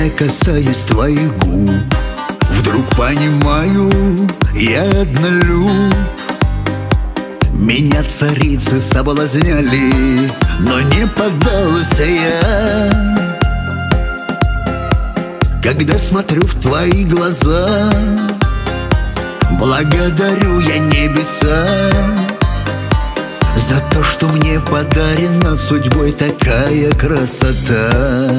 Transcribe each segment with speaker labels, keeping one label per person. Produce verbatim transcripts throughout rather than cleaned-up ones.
Speaker 1: я касаюсь твоих губ, вдруг понимаю, я однолюб. Меня царицы соблазняли, но не поддался я. Когда смотрю в твои глаза, благодарю я небеса за то, что мне подарена судьбой такая красота.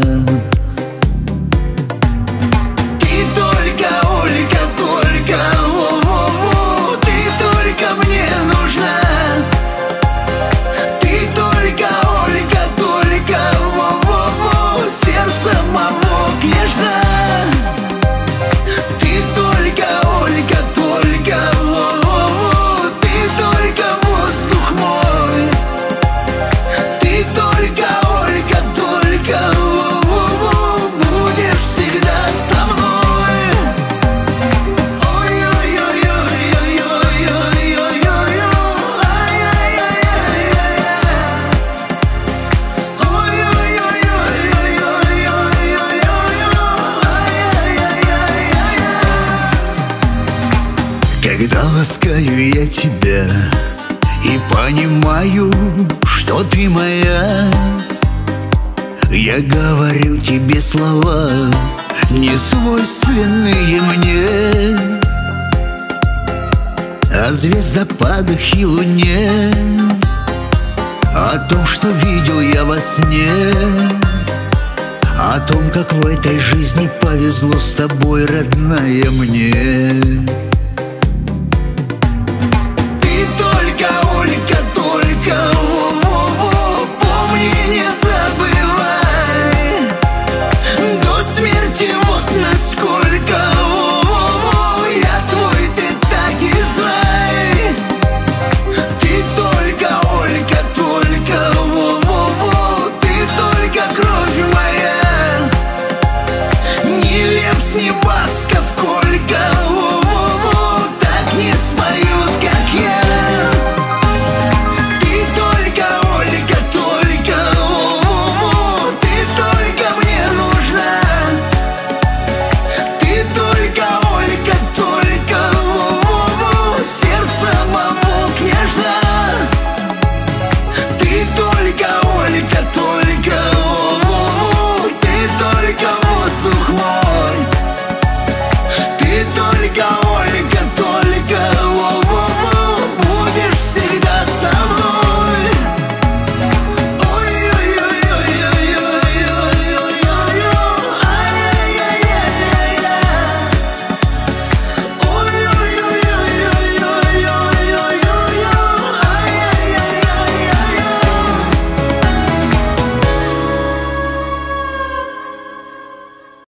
Speaker 1: Когда ласкаю я тебя и понимаю, что ты моя, я говорю тебе слова, не свойственные мне, о звездопадах и луне, о том, что видел я во сне, о том, как в этой жизни повезло с тобой, родная, мне.